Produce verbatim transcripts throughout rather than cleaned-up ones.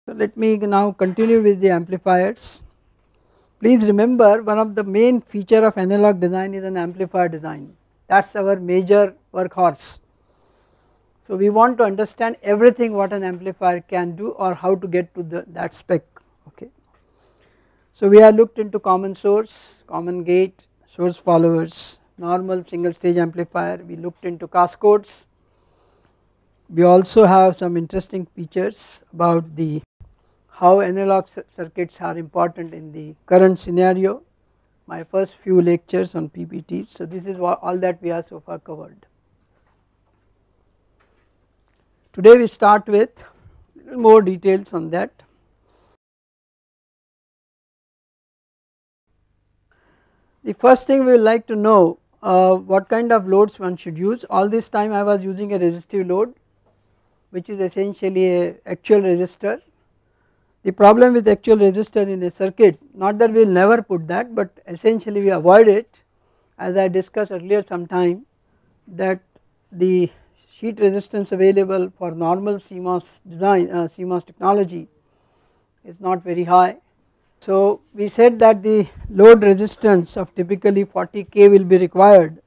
So let me now continue with the amplifiers. Please remember, one of the main feature of analog design is an amplifier design. That is our major workhorse. So we want to understand everything what an amplifier can do or how to get to the, that spec. Okay. So we have looked into common source, common gate, source followers, normal single stage amplifier. We looked into cascodes. We also have some interesting features about the how analog circuits are important in the current scenario. My first few lectures on P P T. So this is what, all that we have so far covered. Today we start with little more details on that. The first thing we would like to know uh, what kind of loads one should use. All this time I was using a resistive load, which is essentially a actual resistor. The problem with actual resistor in a circuit, not that we will never put that, but essentially we avoid it, as I discussed earlier sometime, that the sheet resistance available for normal C MOS design, uh, C MOS technology is not very high. So we said that the load resistance of typically forty K will be required,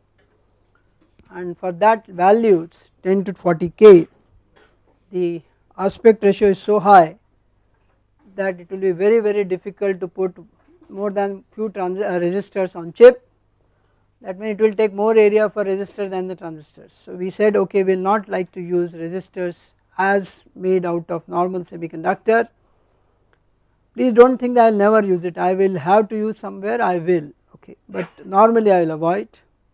and for that values ten to forty K the aspect ratio is so high that it will be very very difficult to put more than few trans uh, resistors on chip. That means it will take more area for resistor than the transistors. So we said okay, we will not like to use resistors as made out of normal semiconductor. Please do not think that I will never use it, I will have to use somewhere, I will, okay, but normally I will avoid.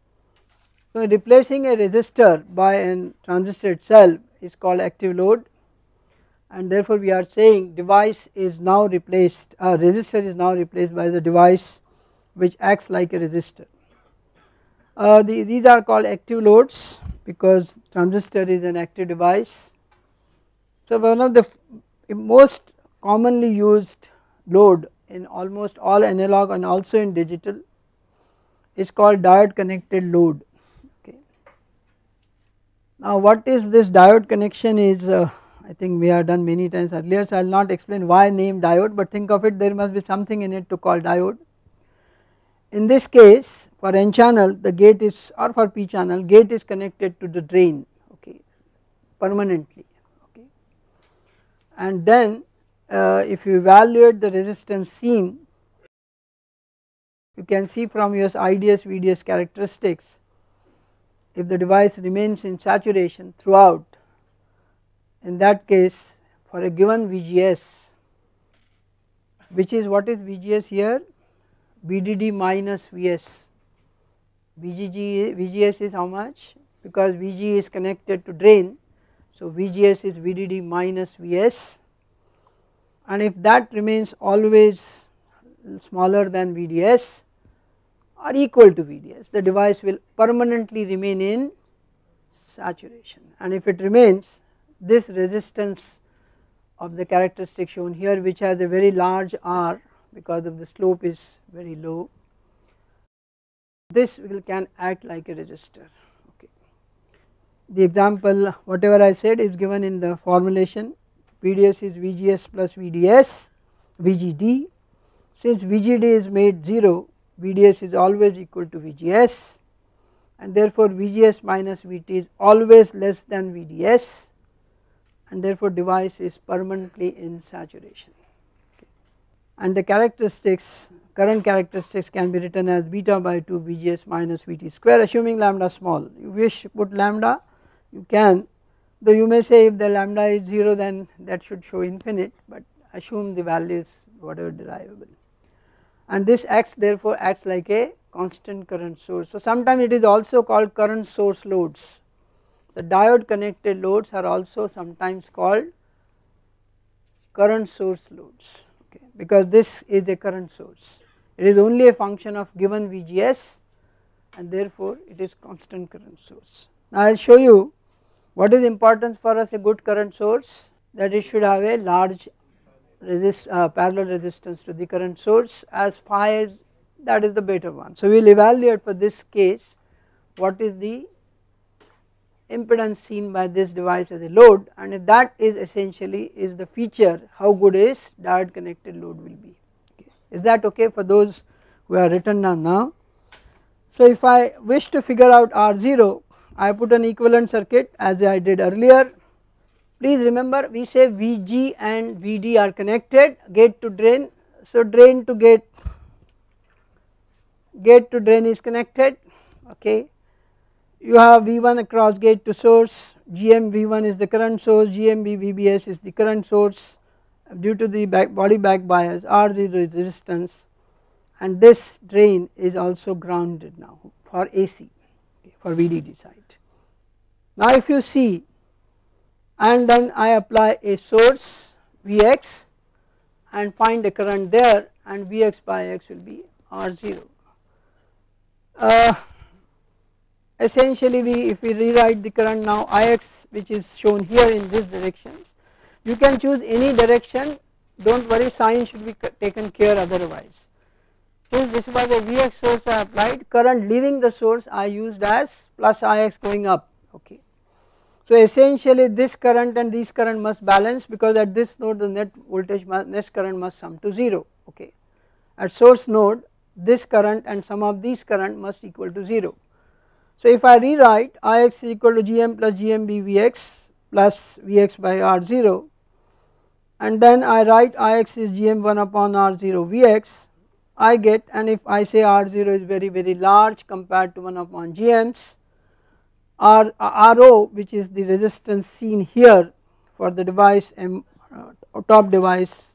So replacing a resistor by a transistor itself is called active load, and therefore we are saying device is now replaced, uh, resistor is now replaced by the device which acts like a resistor. Uh, the, these are called active loads because transistor is an active device. So one of the most commonly used load in almost all analog and also in digital is called diode connected load. Okay. Now what is this diode connection is uh, I think we have done many times earlier, so I will not explain why name diode, but think of it, there must be something in it to call diode. In this case for N channel the gate is, or for P channel, gate is connected to the drain, okay, permanently, okay, and then uh, if you evaluate the resistance seen, you can see from your I D S V D S characteristics, if the device remains in saturation throughout, in that case for a given V G S, which is what is V G S here, V D D minus V S, V G G, V G S is how much, because V G is connected to drain, so V G S is V D D minus V S, and if that remains always smaller than V D S or equal to V D S, the device will permanently remain in saturation, and if it remains, this resistance of the characteristic shown here, which has a very large R because of the slope is very low, this will can act like a resistor. Okay. The example whatever I said is given in the formulation, V D S is V G S plus V D S, V G D. Since V G D is made zero, V D S is always equal to V G S, and therefore V G S minus V T is always less than V D S, and therefore device is permanently in saturation. Okay. And the characteristics, current characteristics can be written as beta by two V G S minus V T square, assuming lambda small. You wish to put lambda, you can, though you may say if the lambda is zero then that should show infinite, but assume the value is whatever derivable, and this acts therefore acts like a constant current source. So sometimes it is also called current source loads. The diode connected loads are also sometimes called current source loads, okay, because this is a current source, it is only a function of given V G S and therefore it is constant current source. Now I will show you what is important for us a good current source, that it should have a large resist uh, parallel resistance to the current source, as phi is, that is the better one. So we will evaluate for this case what is the impedance seen by this device as a load, and if that is essentially is the feature, how good is diode connected load will be. Okay. Is that okay for those who are written down now? So if I wish to figure out R zero, I put an equivalent circuit as I did earlier. Please remember we say V G and V D are connected, gate to drain, so drain to gate, gate to drain is connected, okay. You have V one across gate to source, G M V one is the current source, G M B V B S is the current source due to the back body back bias, R zero is resistance, and this drain is also grounded now for A C, okay, for V D D side. Now if you see, and then I apply a source V x and find a current there, and V x by x will be R zero. Uh, essentially we, if we rewrite the current now I x, which is shown here in this direction, you can choose any direction, do not worry, sign should be taken care otherwise. Since this was a V x source I applied, current leaving the source I used as plus I x going up, okay. So essentially this current and this current must balance, because at this node the net voltage must, net current must sum to zero, okay. At source node this current and sum of these current must equal to zero. So if I rewrite I x is equal to G M plus G M B V x plus V x by R zero, and then I write I x is G M one upon R zero V x, I get, and if I say R zero is very very large compared to one upon G M's, R, Ro, which is the resistance seen here for the device M, uh, top device,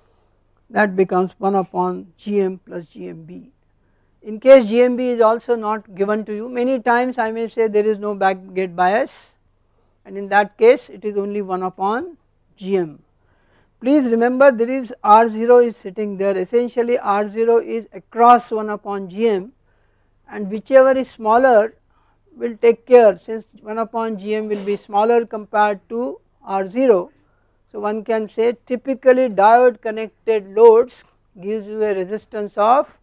that becomes one upon G M plus G M B. In case G M B is also not given to you, many times I may say there is no back gate bias, and in that case it is only one upon G M. Please remember there is R zero is sitting there, essentially R zero is across one upon G M, and whichever is smaller will take care, since one upon G M will be smaller compared to R zero. So one can say typically diode connected loads gives you a resistance of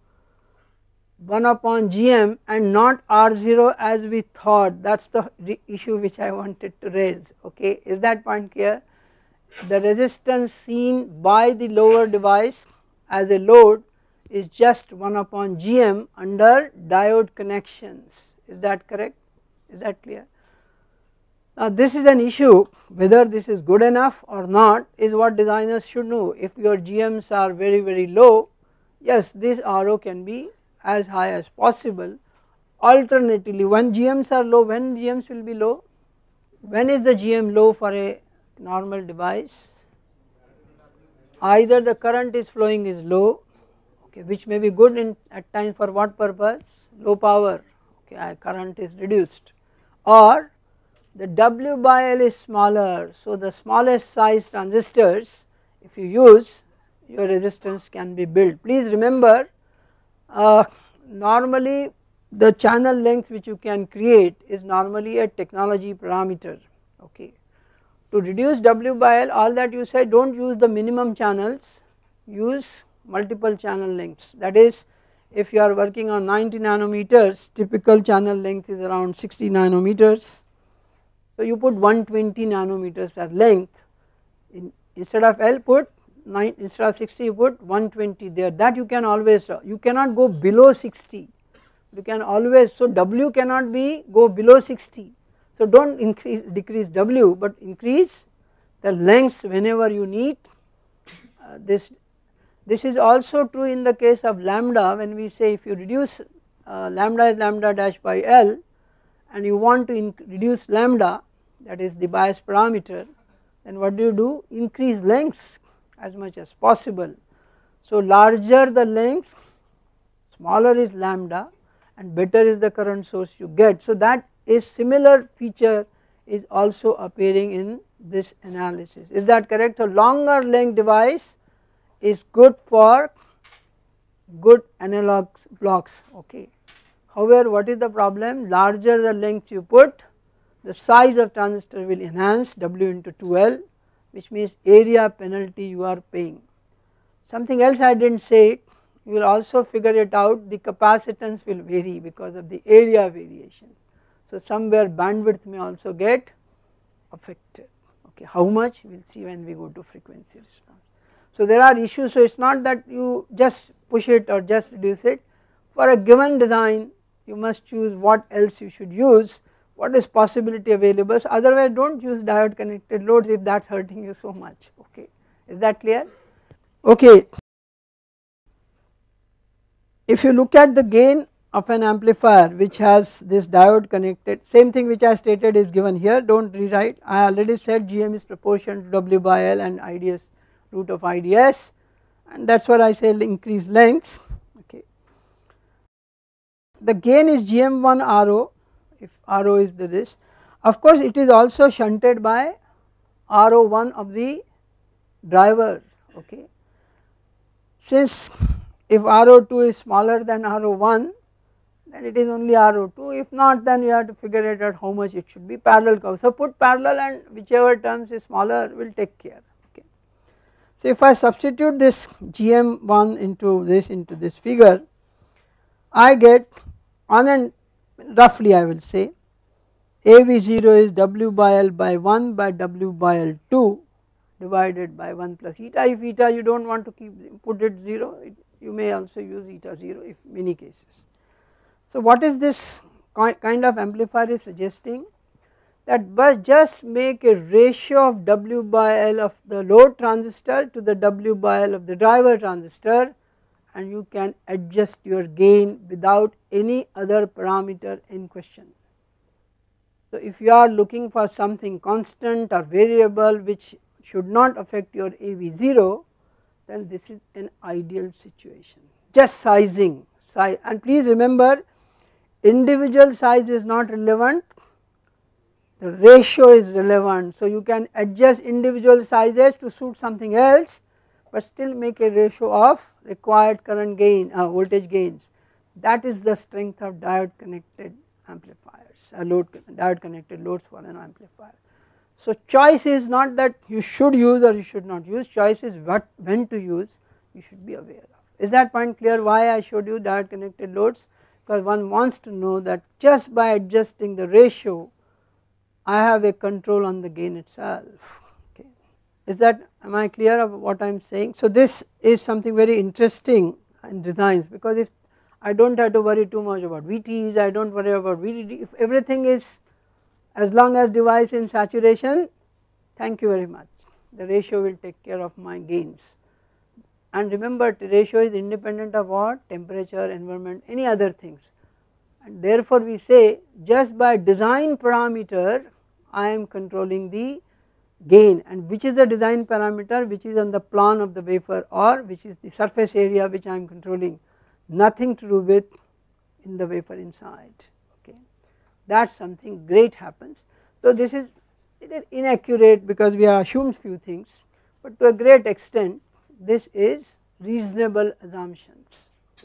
one upon G M and not R zero as we thought. That is the issue which I wanted to raise, okay. Is that point clear? The resistance seen by the lower device as a load is just one upon G M under diode connections. Is that correct? Is that clear? Now this is an issue, whether this is good enough or not is what designers should know. If your G Ms are very very low, yes, this R O can be as high as possible. Alternatively, when G Ms are low, when G Ms will be low? When is the G M low for a normal device? Either the current is flowing is low, okay, which may be good in at times for what purpose? Low power, okay, current is reduced, or the W by L is smaller. So the smallest size transistors if you use, your resistance can be built. Please remember, uh, normally the channel length which you can create is normally a technology parameter, okay. To reduce W by L, all that you say, do not use the minimum channels, use multiple channel lengths. That is, if you are working on ninety nanometers, typical channel length is around sixty nanometers. So you put one hundred twenty nanometers as length, in, instead of L put nine, instead of sixty you put one hundred twenty there, that you can always, you cannot go below sixty, you can always, so W cannot be go below sixty. So do not increase decrease W, but increase the lengths whenever you need. Uh, this this is also true in the case of lambda, when we say if you reduce uh, lambda is lambda dash by L and you want to reduce lambda, that is the bias parameter, then what do you do? Increase lengths as much as possible. So larger the length, smaller is lambda and better is the current source you get. So that is similar feature is also appearing in this analysis. Is that correct? So longer length device is good for good analog blocks, okay. However, what is the problem? Larger the length you put, the size of transistor will enhance, W into two L, which means area penalty you are paying. Something else I did not say, you will also figure it out, the capacitance will vary because of the area variations. So somewhere bandwidth may also get affected, okay. How much we will see when we go to frequency response. So there are issues, so it is not that you just push it or just reduce it. For a given design you must choose what else you should use, what is possibility available, so otherwise do not use diode connected loads if that is hurting you so much, okay. Is that clear? Okay. If you look at the gain of an amplifier which has this diode connected, same thing which I stated is given here, do not rewrite. I already said G M is proportional to W by L and I D S root of I D S, and that is what I say increase lengths, okay. The gain is G M one R O, if R O is the this, of course it is also shunted by R O one of the driver, okay. Since if R O two is smaller than R O one, then it is only R O two, if not then you have to figure it out how much it should be, parallel curve. So put parallel and whichever terms is smaller will take care, okay. So if I substitute this G M one into this into this figure, I get on and roughly I will say A V zero is W by L by one by W by L two divided by one plus eta. If eta you do not want to keep put it zero, it, you may also use eta zero if many cases. So what is this kind of amplifier is suggesting? That but just make a ratio of W by L of the load transistor to the W by L of the driver transistor, and you can adjust your gain without any other parameter in question. So if you are looking for something constant or variable which should not affect your A V zero, then this is an ideal situation. Just sizing, size, and please remember individual size is not relevant, the ratio is relevant. So you can adjust individual sizes to suit something else, but still make a ratio of required current gain, uh, voltage gains. That is the strength of diode connected amplifiers, a load diode connected loads for an amplifier. So choice is not that you should use or you should not use, choice is what when to use you should be aware of. Is that point clear why I showed you diode connected loads? Because one wants to know that just by adjusting the ratio I have a control on the gain itself, okay. Is that, am I clear of what I am saying? So this is something very interesting in designs, because if I do not have to worry too much about V Ts, I do not worry about V D D, if everything is as long as device in saturation, thank you very much, the ratio will take care of my gains. And remember the ratio is independent of what? Temperature, environment, any other things, and therefore we say just by design parameter I am controlling the gain, and which is the design parameter, which is on the plan of the wafer or which is the surface area which I am controlling, nothing to do with in the wafer inside, okay. That is something great happens. So this is, it is inaccurate because we have assumed few things, but to a great extent this is reasonable assumptions.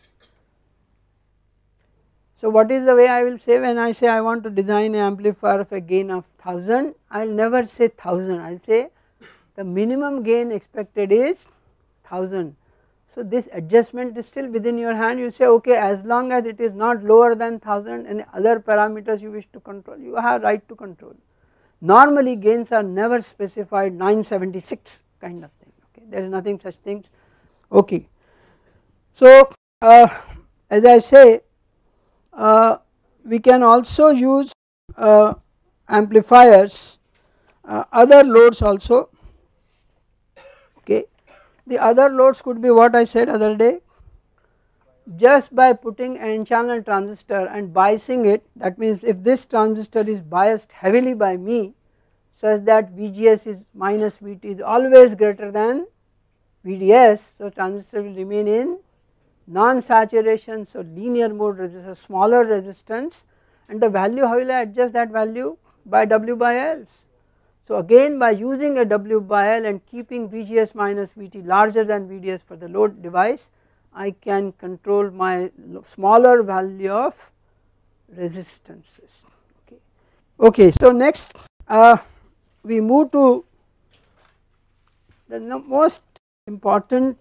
So what is the way I will say when I say I want to design an amplifier of a gain of one thousand, I will never say one thousand, I will say the minimum gain expected is one thousand. So this adjustment is still within your hand, you say okay, as long as it is not lower than one thousand and other parameters you wish to control, you have right to control. Normally gains are never specified nine seventy-six kind of thing, okay, there is nothing such things, okay. So uh, as I say, uh, we can also use uh, amplifiers, uh, other loads also, okay. The other loads could be what I said other day, just by putting an N channel transistor and biasing it, that means if this transistor is biased heavily by me such that V G S is minus V T is always greater than V D S, so transistor will remain in non-saturation, so linear mode resistance, smaller resistance, and the value, how will I adjust that value? By W by L's. So again by using a W by L and keeping V G S minus V T larger than V D S for the load device, I can control my smaller value of resistances, okay. Okay, so next uh, we move to the most important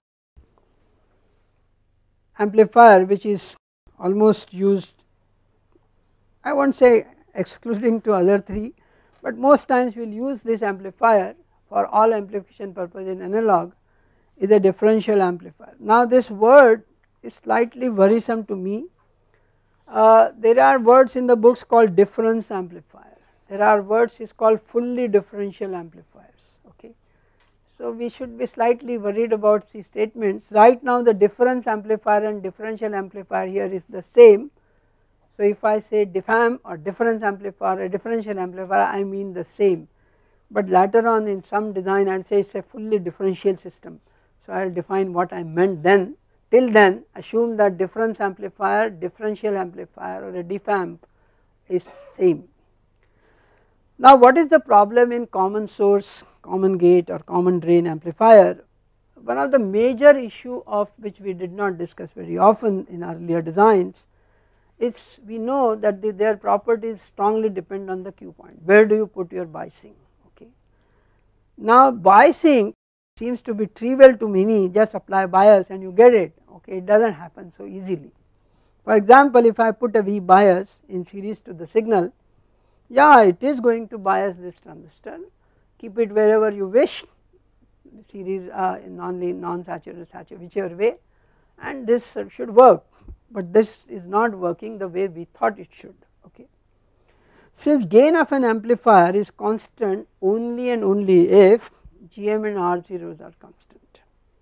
amplifier which is almost used, I will not say excluding to other three, but most times we will use this amplifier for all amplification purpose in analog is a differential amplifier. Now this word is slightly worrisome to me. Uh, there are words in the books called difference amplifier, there are words is called fully differential amplifiers, okay. So we should be slightly worried about these statements. Right now the difference amplifier and differential amplifier here is the same. So if I say diffam or difference amplifier or differential amplifier, I mean the same, but later on in some design I will say it is a fully differential system. So I will define what I meant then. Till then assume that difference amplifier, differential amplifier or a diffamp is same. Now what is the problem in common source, common gate or common drain amplifier? One of the major issue of which we did not discuss very often in earlier designs is we know that the, their properties strongly depend on the Q point, where do you put your biasing, okay. Now biasing seems to be trivial to many, just apply bias and you get it, okay, it does not happen so easily. For example, if I put a V bias in series to the signal, yeah, it is going to bias this transistor, keep it wherever you wish, series uh, non non-saturated, saturated, whichever way, and this should work, but this is not working the way we thought it should, okay. Since gain of an amplifier is constant only and only if G M and R zeros are constant.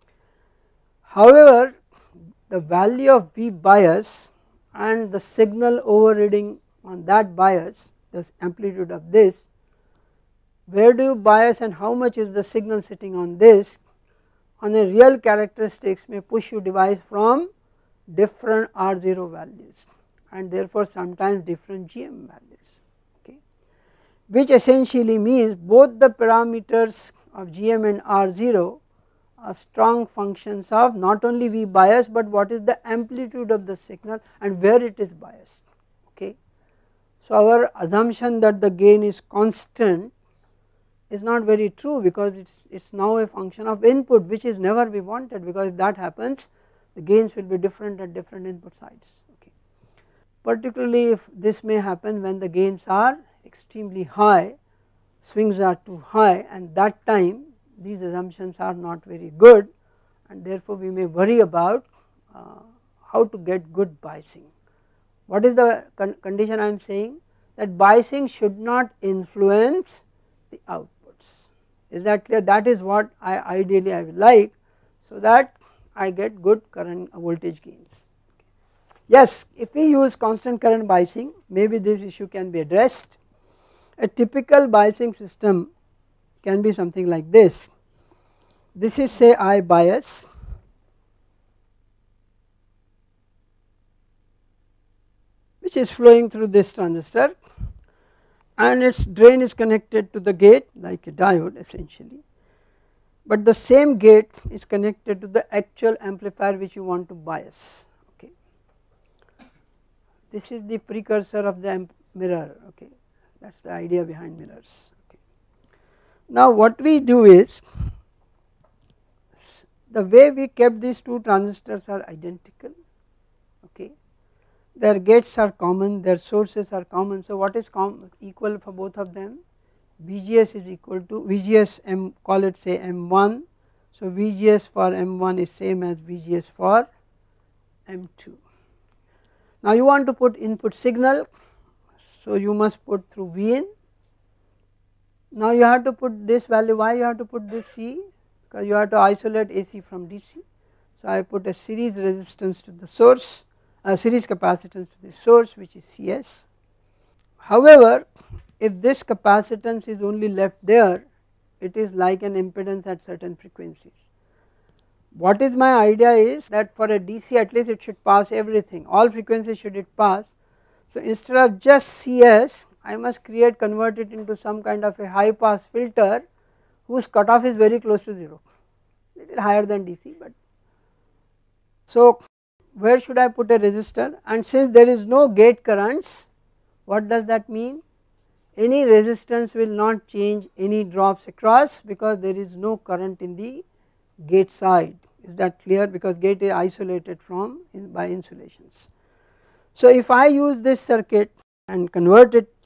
However, the value of V bias and the signal overriding on that bias, the amplitude of this, where do you bias and how much is the signal sitting on this, on a real characteristics may push you device from different R zero values and therefore sometimes different G M values, okay, which essentially means both the parameters of G M and R zero are strong functions of not only V bias but what is the amplitude of the signal and where it is biased, okay. So our assumption that the gain is constant is not very true because it is it's now a function of input, which is never we wanted, because if that happens the gains will be different at different input sides, okay. Particularly if this may happen when the gains are extremely high, swings are too high, and that time these assumptions are not very good and therefore we may worry about uh, how to get good biasing. What is the con condition I am saying? That biasing should not influence the outputs, is that clear? That is what I ideally I would like, so that I get good current voltage gains. Yes, if we use constant current biasing, maybe this issue can be addressed. A typical biasing system can be something like this. This is say I bias, which is flowing through this transistor and its drain is connected to the gate like a diode essentially, but the same gate is connected to the actual amplifier which you want to bias, okay. This is the precursor of the mirror, okay, that is the idea behind mirrors, okay. Now what we do is, the way we kept these two transistors are identical, okay, their gates are common, their sources are common. So what is equal for both of them? V G S is equal to V G S M, call it say M one, so V G S for M one is same as V G S for M two. Now you want to put input signal, so you must put through V in. Now you have to put this value, why you have to put this C? Because you have to isolate A C from D C. So I put a series resistance to the source, a series capacitance to the source which is C S. However, if this capacitance is only left there, it is like an impedance at certain frequencies. What is my idea is that for a D C at least it should pass everything, all frequencies should it pass. So instead of just C S, I must create, convert it into some kind of a high pass filter whose cutoff is very close to zero, little higher than D C, but so where should I put a resistor? And since there is no gate currents, what does that mean? Any resistance will not change any drops across because there is no current in the gate side, is that clear? Because gate is isolated from in by insulations. So if I use this circuit and convert it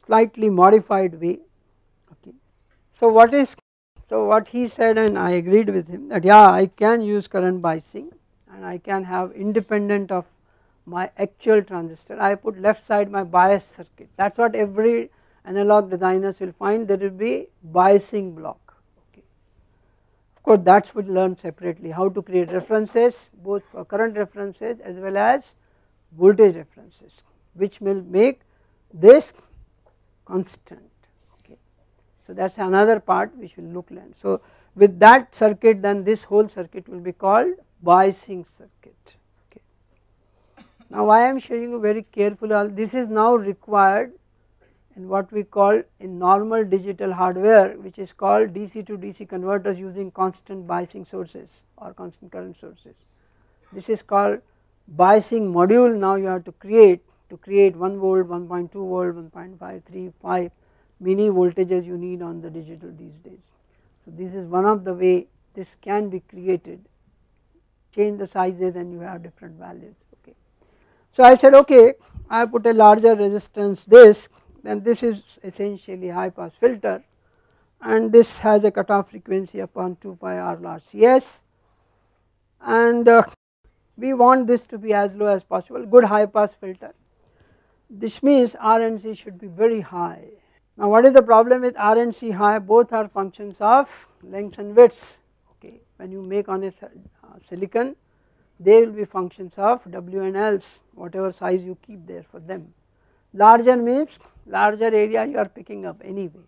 slightly modified way. Okay. So what is, so what he said, and I agreed with him, that yeah, I can use current biasing and I can have independent of my actual transistor. I put left side my bias circuit, that is what every analog designers will find, there will be biasing block. Okay. Of course that would learn separately, how to create references both for current references as well as voltage references, which will make this constant. Okay. So that is another part which will look learn. So with that circuit, then this whole circuit will be called biasing circuit. Okay. Now why I am showing you very carefully, this is now required in what we call in normal digital hardware, which is called D C to D C converters using constant biasing sources or constant current sources. This is called biasing module. Now you have to create to create one volt, one point two volt, one point five, three, five many voltages you need on the digital these days. So this is one of the way this can be created, change the sizes and you have different values. Okay. So I said okay, I put a larger resistance this, then this is essentially high pass filter and this has a cutoff frequency upon two pi r large C S, and uh, we want this to be as low as possible, good high pass filter. This means R and C should be very high. Now what is the problem with R and C high? Both are functions of lengths and widths. Okay. When you make on a uh, silicon, they will be functions of W and Ls, whatever size you keep there for them. Larger means larger area you are picking up anyway.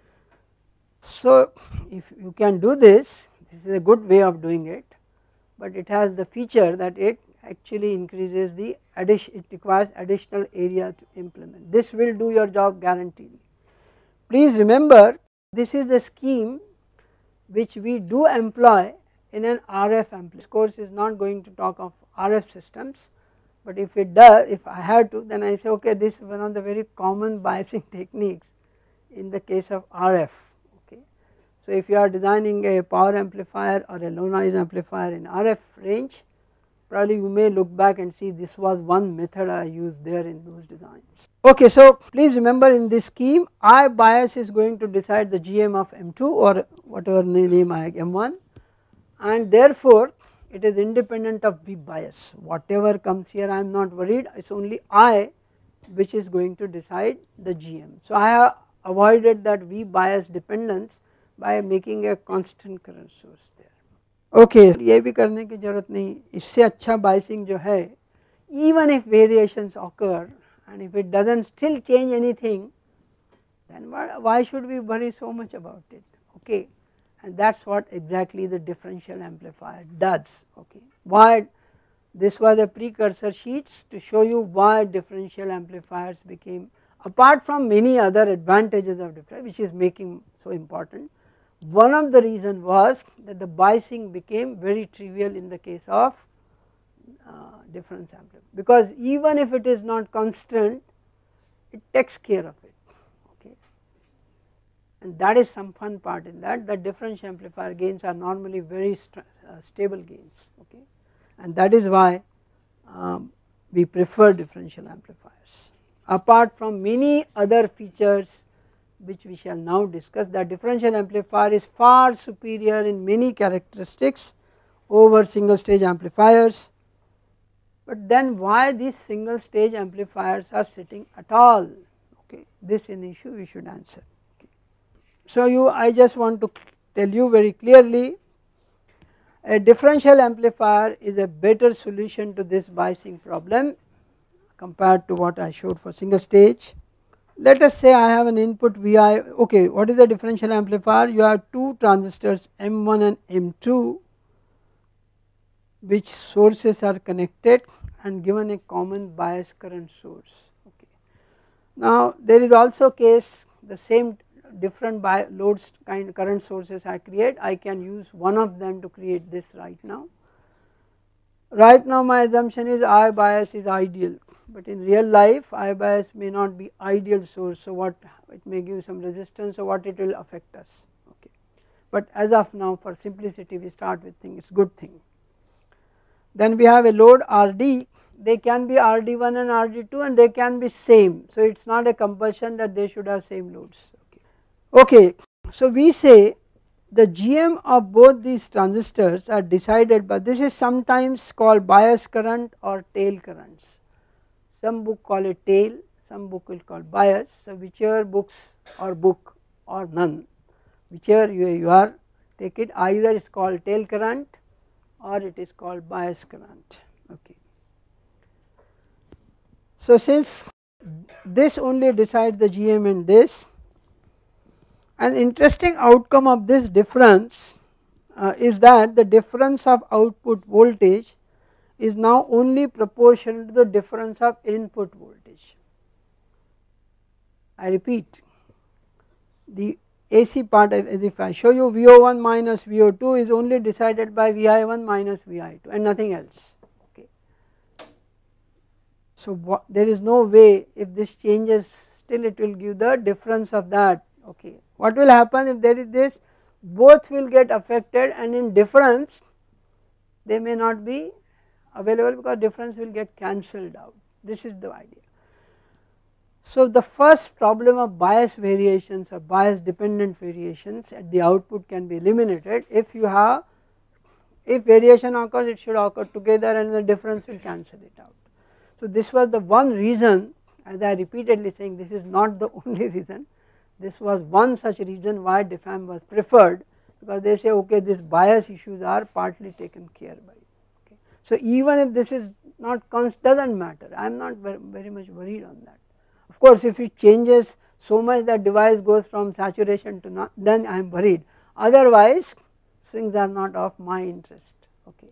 So if you can do this, this is a good way of doing it, but it has the feature that it actually increases the addition, it requires additional area to implement. This will do your job guaranteed. Please remember, this is the scheme which we do employ in an R F amplifier. This course is not going to talk of R F systems, but if it does, if I had to, then I say okay, this is one of the very common biasing techniques in the case of R F. Okay. So if you are designing a power amplifier or a low noise amplifier in R F range, probably you may look back and see this was one method I used there in those designs. Okay, so please remember in this scheme I bias is going to decide the G M of M two or whatever name I M one, and therefore it is independent of V bias. Whatever comes here I am not worried, it is only I which is going to decide the G M. So I have avoided that V bias dependence by making a constant current source there. Okay, ये भी करने की जरूरत नहीं, इससे अच्छा biasing जो है, even if variations occur and if it does not still change anything, then why should we worry so much about it. Okay. And that is what exactly the differential amplifier does. Okay. Why this was a precursor sheets to show you why differential amplifiers became, apart from many other advantages of differential which is making so important, one of the reason was that the biasing became very trivial in the case of uh, difference amplifier, because even if it is not constant, it takes care of it. Okay. And that is some fun part in that, that differential amplifier gains are normally very st uh, stable gains. Okay. And that is why um, we prefer differential amplifiers, apart from many other features which we shall now discuss. That differential amplifier is far superior in many characteristics over single stage amplifiers, but then why these single stage amplifiers are sitting at all? Okay, this is an issue we should answer. Okay. So you, I just want to tell you very clearly, a differential amplifier is a better solution to this biasing problem compared to what I showed for single stage. Let us say I have an input V I, okay, what is the differential amplifier? You have two transistors M one and M two which sources are connected and given a common bias current source. Okay. Now there is also case the same different loads kind current sources I create, I can use one of them to create this right now. Right now my assumption is I bias is ideal, but in real life I bias may not be ideal source, so what it may give some resistance, so what it will affect us. Okay. But as of now for simplicity we start with thing, it is good thing. Then we have a load R D, they can be R D one and R D two and they can be same. So it is not a compulsion that they should have same loads. Okay. Okay. So we say the G M of both these transistors are decided by, this is sometimes called bias current or tail currents. Some book call it tail, some book will call bias. So whichever books or book or none, whichever you, you are take it, either it is called tail current or it is called bias current. Okay. So since this only decides the G M in this, an interesting outcome of this difference uh, is that the difference of output voltage is now only proportional to the difference of input voltage. I repeat, the A C part, as if I show you V O one minus V O two is only decided by V I one minus V I two and nothing else. Okay. So what, there is no way, if this changes, still it will give the difference of that. Okay. What will happen if there is this, both will get affected and in difference they may not be available because difference will get cancelled out. This is the idea. So the first problem of bias variations or bias dependent variations at the output can be eliminated if you have, if variation occurs it should occur together and the difference will cancel it out. So this was the one reason, as I repeatedly saying, this is not the only reason, this was one such reason why D I F A M was preferred, because they say okay, these bias issues are partly taken care by. Okay. So even if this is not const, doesn't matter, I am not very, very much worried on that. Of course if it changes so much that device goes from saturation to not, then I am worried, otherwise swings are not of my interest. Okay.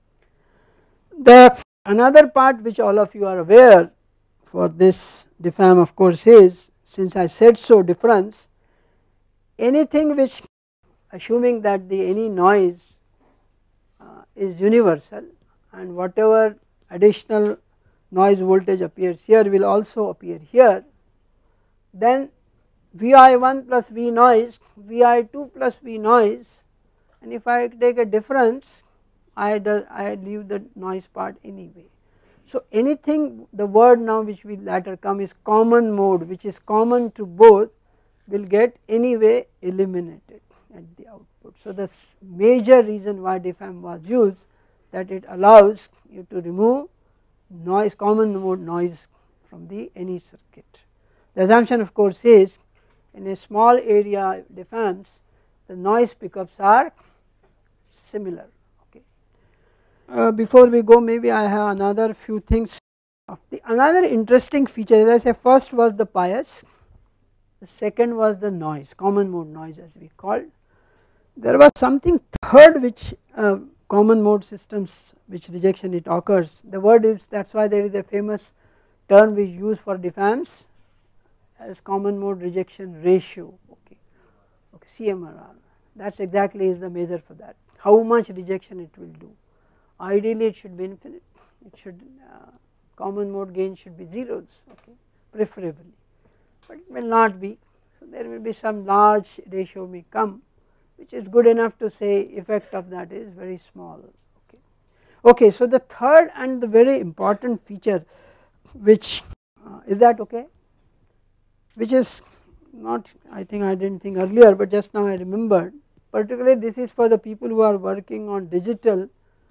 The another part which all of you are aware for this D I F A M of course is, since I said so difference, anything which, assuming that the any noise uh, is universal and whatever additional noise voltage appears here will also appear here, then V I one plus V noise, V I two plus V noise, and if I take a difference I, do, I leave the noise part anyway. So anything, the word now which will later come is common mode, which is common to both, will get anyway eliminated at the output. So the major reason why D I F A M was used, that it allows you to remove noise, common mode noise from the any circuit. The assumption of course is, in a small area D I F A Ms the noise pickups are similar. Okay. Uh, before we go, maybe I have another few things. Of the another interesting feature, as I say, first was the bias, the second was the noise, common mode noise as we called. There was something third which uh, common mode systems which rejection it occurs. The word is, that is why there is a famous term we use for D I F A Ms as common mode rejection ratio. Okay. Okay. C M R R, that is exactly is the measure for that, how much rejection it will do. Ideally it should be infinite, it should uh, common mode gain should be zeros, okay, preferably, but it will not be. So there will be some large ratio may come, which is good enough to say effect of that is very small. Okay. Okay, so the third and the very important feature which uh, is that okay, which is not, I think I did not think earlier but just now I remembered, particularly this is for the people who are working on digital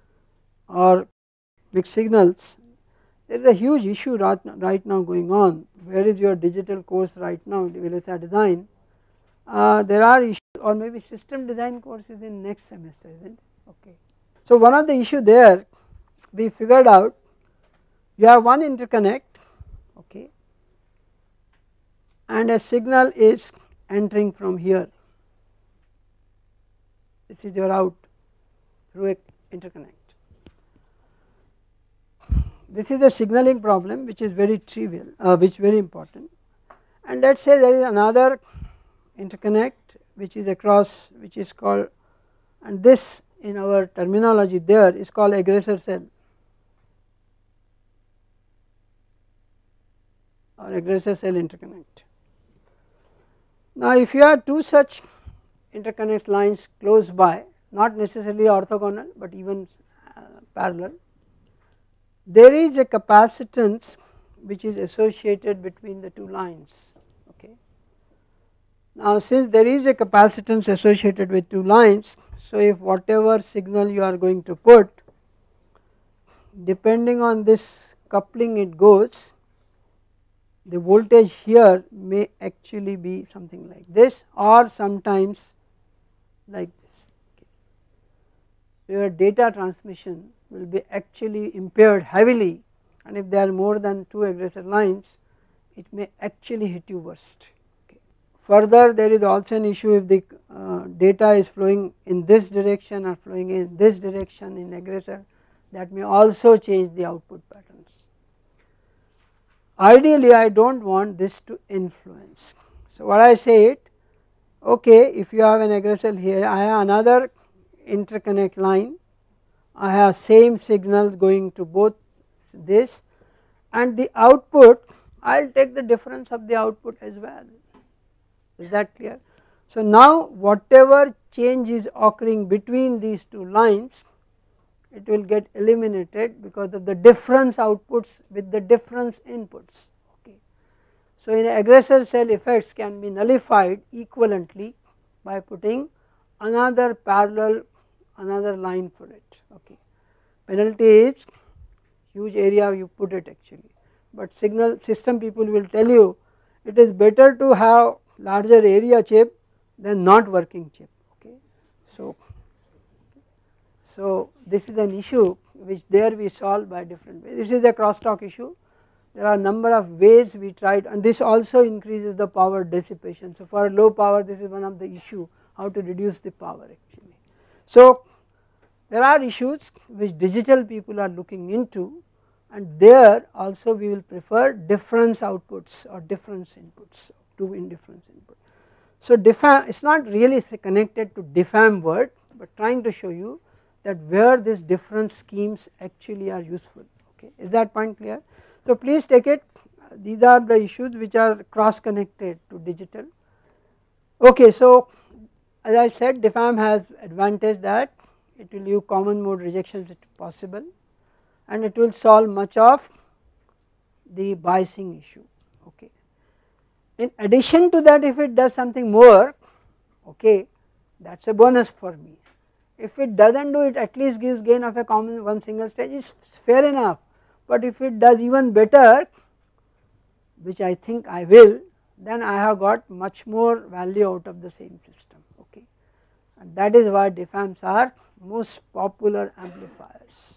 or mixed signals. There is a huge issue right, right now going on. Where is your digital course right now, V L S I design? Uh, there are issues, or maybe system design course is in next semester, isn't it? Okay. So one of the issue there we figured out, you have one interconnect, okay, and a signal is entering from here. This is your out through a interconnect. This is a signaling problem which is very trivial, uh, which very important, and let us say there is another interconnect which is across, which is called, and this in our terminology there is called aggressor cell or aggressor cell interconnect. Now if you have two such interconnect lines close by, not necessarily orthogonal but even uh, parallel, there is a capacitance which is associated between the two lines. Okay. Now since there is a capacitance associated with two lines, so if whatever signal you are going to put, depending on this coupling it goes, the voltage here may actually be something like this or sometimes like this. Okay. So your data transmission will be actually impaired heavily, and if there are more than two aggressor lines it may actually hit you worst. Okay. Further, there is also an issue if the uh, data is flowing in this direction or flowing in this direction in aggressor, that may also change the output patterns. Ideally I do not want this to influence. So what I say it, okay, if you have an aggressor here, I have another interconnect line, I have same signals going to both this, and the output I will take the difference of the output as well. Is that clear? So now whatever change is occurring between these two lines, it will get eliminated because of the difference outputs with the difference inputs. Okay. So in aggressor cell effects can be nullified equivalently by putting another parallel another line for it. Okay. Penalty is huge area you put it actually, but signal system people will tell you it is better to have larger area chip than not working chip. Okay. So, so this is an issue which there we solve by different ways. This is a crosstalk issue. There are a number of ways we tried, and this also increases the power dissipation. So for low power this is one of the issue, how to reduce the power actually. So there are issues which digital people are looking into, and there also we will prefer difference outputs or difference inputs, two indifference input. So diffam, it is not really connected to diffam word, but trying to show you that where these difference schemes actually are useful. Okay. Is that point clear? So please take it, these are the issues which are cross connected to digital. Okay, so as I said, diffam has advantage that it will leave common mode rejections if possible, and it will solve much of the biasing issue. Okay. In addition to that, if it does something more, okay, that is a bonus for me. If it does not do it, at least gives gain of a common one single stage, is fair enough, but if it does even better, which I think I will, then I have got much more value out of the same system. Okay. And that is why diffams are most popular amplifiers.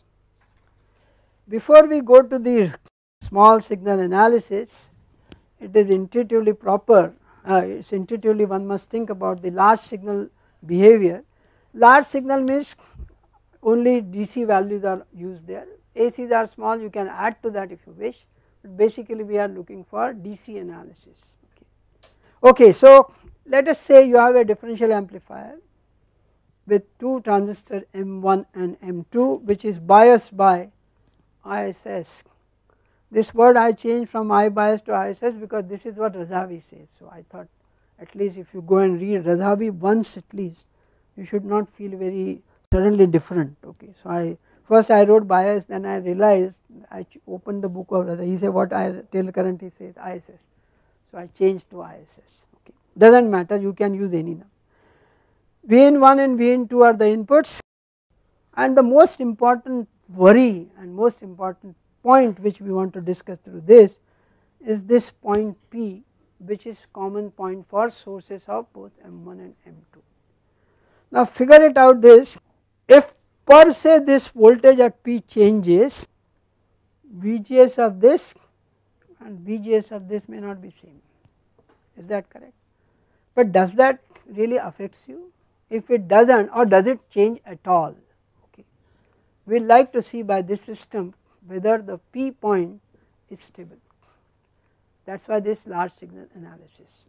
Before we go to the small signal analysis, it is intuitively proper, uh, it is intuitively one must think about the large signal behavior. Large signal means only D C values are used there, A Cs are small, you can add to that if you wish, but basically we are looking for D C analysis. Okay, okay, so let us say you have a differential amplifier with two transistor M one and M two which is biased by I S S. This word I changed from I bias to I S S because this is what Razavi says. So I thought at least if you go and read Razavi once at least, you should not feel very suddenly different. Okay, so I first I wrote bias, then I realized I opened the book of Razavi. He said what I tell current, he says I S S. So I changed to I S S. Okay, does not matter, you can use any number. V N one and V N two are the inputs, and the most important worry and most important point which we want to discuss through this is this point P, which is common point for sources of both M one and M two. Now figure it out this, if per se this voltage at P changes, V G S of this and V G S of this may not be same, is that correct? But does that really affects you? If it does not, or does it change at all? Okay. We would like to see by this system whether the P point is stable, that is why this large signal analysis.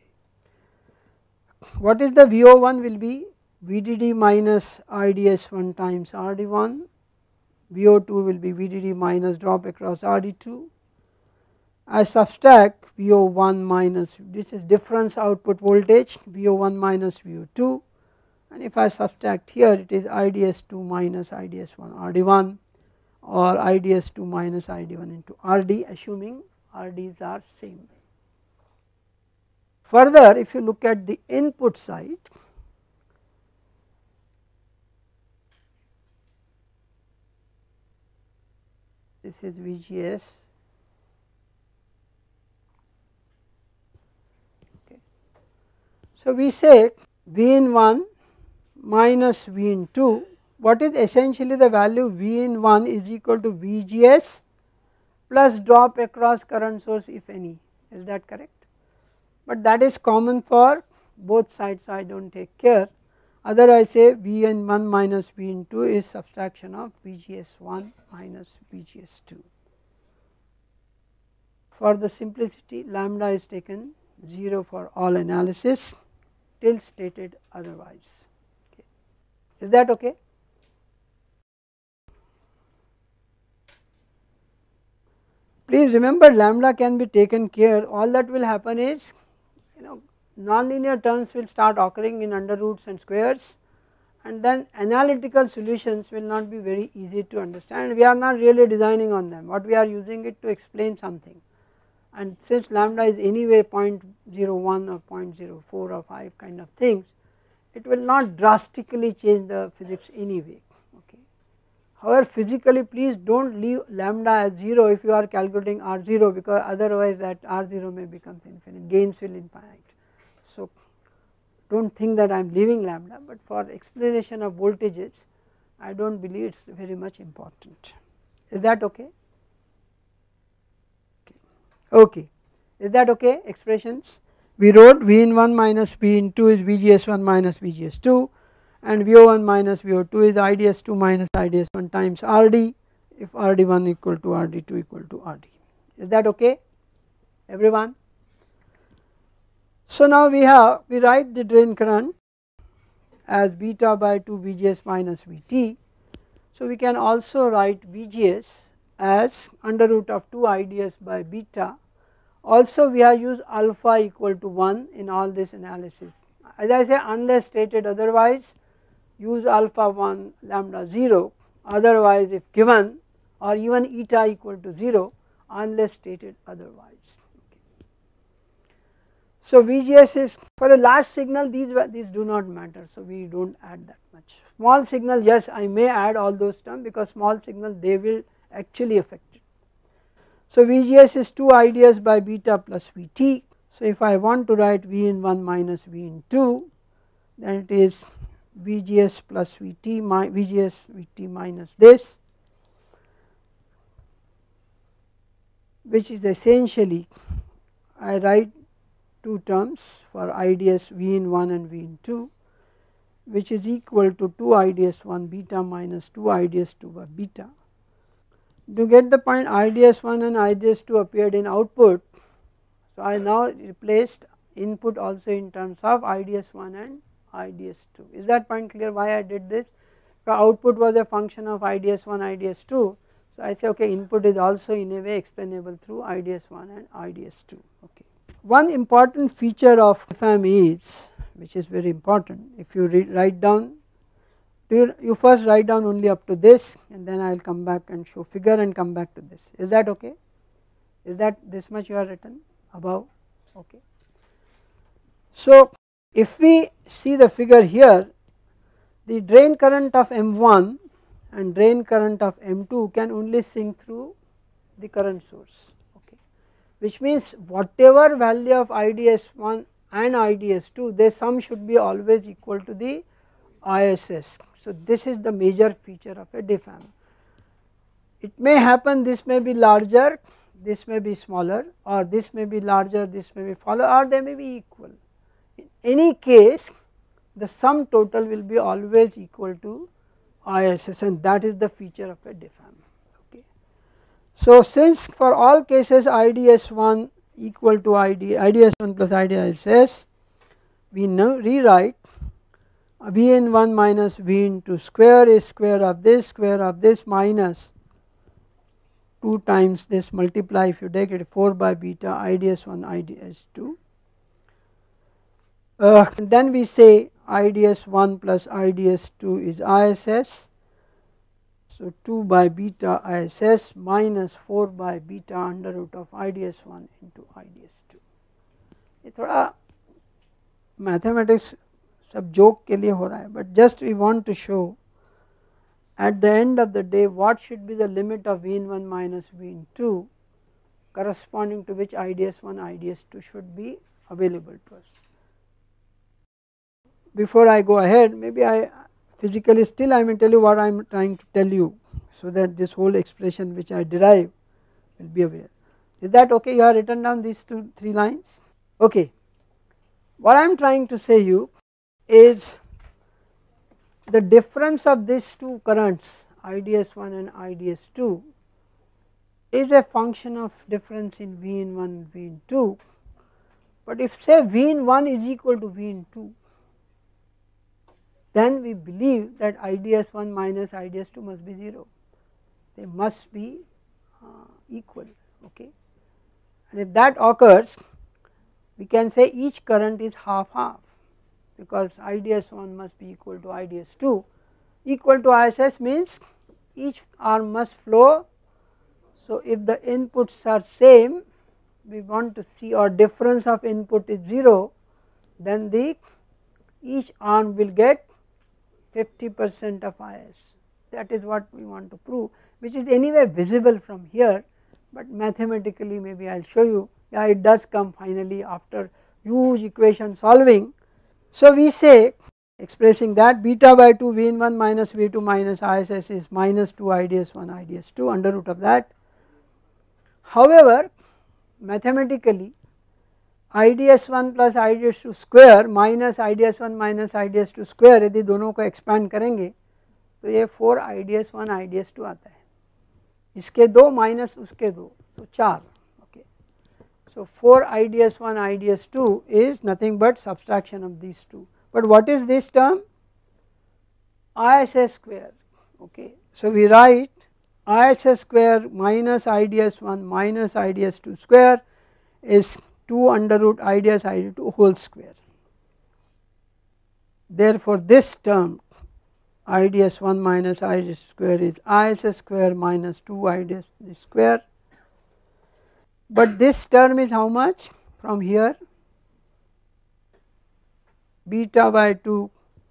Okay. What is the V O one will be V D D minus I D S one times R D one, V O two will be V D D minus drop across R D two. I subtract V O one minus, this is difference output voltage, V O one minus V O two, and if I subtract here it is I D S two minus I D S one R D one. or I d s two minus I d one into R d, assuming R ds are same. Further, if you look at the input side, this is V G S. Okay. So, we say V in one minus V in two, what is essentially the value V in one is equal to V G S plus drop across current source if any, is that correct? But that is common for both sides, so I do not take care. Other I say V in one minus V in two is subtraction of V G S one minus V G S two. For the simplicity, lambda is taken zero for all analysis till stated otherwise. Okay. Is that okay? Please remember, lambda can be taken care. All that will happen is, you know, nonlinear terms will start occurring in under roots and squares, and then analytical solutions will not be very easy to understand. We are not really designing on them, what we are using it to explain something, and since lambda is anyway zero point zero one or zero point zero four or five kind of things, it will not drastically change the physics anyway. Okay. However, physically please do not leave lambda as zero if you are calculating R zero, because otherwise that R zero may become infinite, gains will infinite. So, do not think that I am leaving lambda, but for explanation of voltages I do not believe it is very much important. Is that okay? Okay. Okay. Is that okay? Expressions we wrote V in one minus V in two is V G S one minus V G S two, and V O one minus V O two is I D S two minus I D S one times R d, if R d one equal to R d two equal to R d. Is that okay everyone? So, now we have we write the drain current as beta by two V G S minus V T. So, we can also write V G S as under root of two I D S by beta. Also we have used alpha equal to one in all this analysis. As I say, unless stated otherwise, use alpha one lambda zero, otherwise if given, or even eta equal to zero unless stated otherwise. So, V G S is for a large signal, these these do not matter, so we do not add that much. Small signal, yes, I may add all those terms, because small signal they will actually affect it. So, V G S is two I D S by beta plus V T. So, if I want to write V in one minus V in two, then it is V G S plus V T, my V G S V T minus this, which is essentially I write two terms for I D S V in one and V in two, which is equal to two I D S one beta minus two I D S two by beta. To get the point, I D S one and I D S two appeared in output. So, I now replaced input also in terms of I D S one and I D S two. Is that point clear why I did this? The output was a function of I D S one, I D S two. So, I say okay, input is also in a way explainable through I D S one and I D S two. Okay. One important feature of F E M is, which is very important, if you read, write down, you, you first write down only up to this, and then I will come back and show figure and come back to this. Is that okay? Is that this much you are written above? Okay. So, if we see the figure here, the drain current of M one and drain current of M two can only sink through the current source, okay, which means whatever value of I D S one and I D S two, their sum should be always equal to the I S S. So, this is the major feature of a D F A M. It may happen this may be larger, this may be smaller, or this may be larger, this may be smaller, or they may be equal. In any case, the sum total will be always equal to I S S, and that is the feature of a D F A M. Okay. So, since for all cases I D S one equal to I D, I D S one plus I D S S, we now rewrite V in one minus V into square is square of this, square of this minus two times this, multiply if you take it four by beta I D S one I D S two. Uh, then we say I D S one plus I D S two is I S S. So two by beta I S S minus four by beta under root of I D S one into I D S two. ये थोड़ा mathematics सब joke के लिए हो रहा है, but just we want to show at the end of the day what should be the limit of V in one minus V in two, corresponding to which I D S one I D S two should be available to us. Before I go ahead, maybe I physically still I may tell you what I am trying to tell you, so that this whole expression which I derive will be aware. Is that okay? You have written down these two three lines? Okay. What I am trying to say you is the difference of these two currents I D S one and I D S two is a function of difference in V in one and V in two, but if say V in one is equal to V in two, then we believe that I D S one minus I D S two must be zero, they must be uh, equal, okay. And if that occurs, we can say each current is half half, because I D S one must be equal to I D S two. Equal to I S S means each arm must flow. So if the inputs are same, we want to see, or difference of input is zero, then the each arm will get fifty percent of I S. That is what we want to prove, which is anyway visible from here, but mathematically maybe I will show you. Yeah, it does come finally after huge equation solving. So we say, expressing that, beta by two V in one minus V two minus I S S is minus two I D S one I D S two under root of that. However, mathematically I D S one plus I D S two square minus I D S one minus I D S two square, यदि दोनों को expand करेंगे तो ये four I D S one I D S two आता है, इसके दो minus उसके दो तो चार, okay. So four I D S one I D S two is nothing but subtraction of these two, but what is this term? I S S square, okay. So we write I S S square minus I D S one minus I D S two square is two under root I D S I D two whole square. Therefore this term I D S one minus I D S square is I S S square minus two I D S square, but this term is how much from here? Beta by two